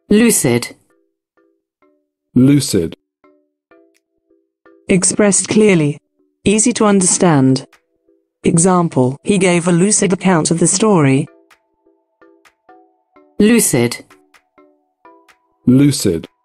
lucid, lucid, expressed clearly, easy to understand. Example, he gave a lucid account of the story. lucid, lucid.